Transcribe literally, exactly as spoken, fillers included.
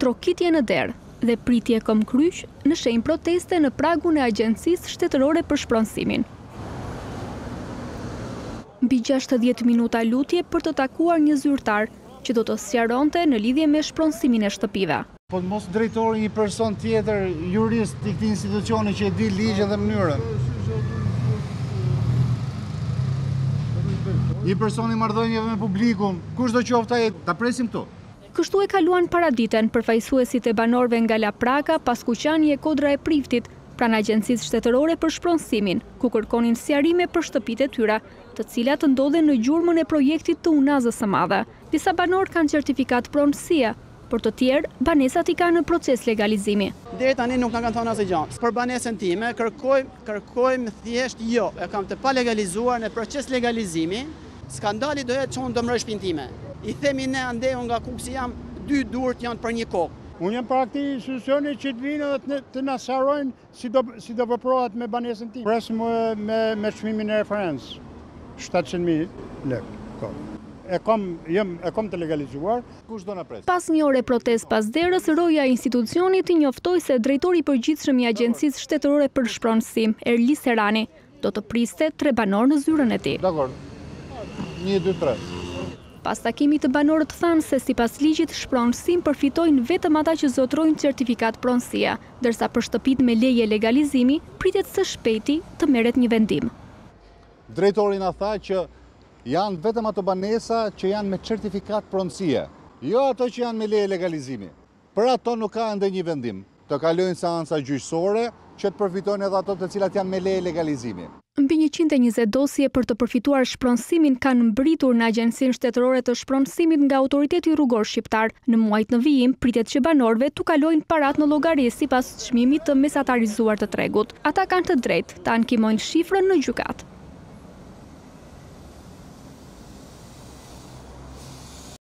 trokitje në derë dhe pritje këmbkryq në shenjë proteste në pragun e Agjencisë Shtetërore për Shpronësimin. Mbi gjashtëdhjetë minuta lutje për të takuar një zyrtar që do të sqaronte në lidhje me shpronësimin e shtëpive. Po mos drejtori një person tjetër, jurist i këtij institucioni që e di ligjin dhe mënyrën. Një person i marrëdhënieve me publikun, kushdo qoftë ai, ta presim këtu. Kështu e kaluan paraditen përfaqësuesit e banorëve nga Lapraka pas kuqanie e kodra e Priftit, pranë Agjencisë Shtetërore për Shpronësimin, ku kërkonin sqarime për shtëpitë e tyre, të cilat ndodhen në gjurmën e projektit të Unazës së Madhe. Disa banorë kanë certifikat pronësie, por të tjerë banesat i kanë në proces legalizimi. Deri tani nuk na kanë thonë asgjë gjë. Për banesën time kërkojmë kërkojmë thjesht jo, e kam të pa legalizuar në proces legalizimi. Skandali do jetë që unë do mërë shpinë time. I themi ne andehu nga ku si jam, dy durët janë për një kokë. Unë jam para këtij institucioni që të vinë dhe të na sqarojnë si do si do veprohet me banesën time. Presim me me çmimin e referencë. shtatëqind mijë lekë. E kam, jem, e kam të legalizuar, kush do na pres? Pas një ore protest pas derës, roja e institucionit i njoftoi se drejtori i përgjithshëm i Agjencisë Shtetërore për Shpronësim, Erli Serani, do të priste tre banorë në zyrën e tij. Dakor. një, dy, tre. Pas takimit të banorët thanë se sipas ligjit shpronësim përfitojnë vetëm ata që zotrojnë certifikat pronësie, ndërsa për shtëpitë me leje legalizimi pritet së shpejti të merret një vendim. Drejtori na tha që janë vetëm ato banesa që janë me certifikat pronësie, jo ato që janë me leje legalizimi. Për ato nuk ka ende një vendim. Të kalojnë seanca gjyqësore që të përfitojnë edhe ato të cilat janë me leje legalizimi. Mbi njëqind e njëzet dosje për të përfituar shpronësimin kanë mbritur në Agjencinë Shtetërore të Shpronësimit nga Autoriteti Rrugor Shqiptar. Në muajt në vijim pritet që banorëve t'u kalojnë parat në llogari sipas çmimit të mesatarizuar të tregut. Ata kanë të drejtë ta ankimojnë shifrën në gjykatë.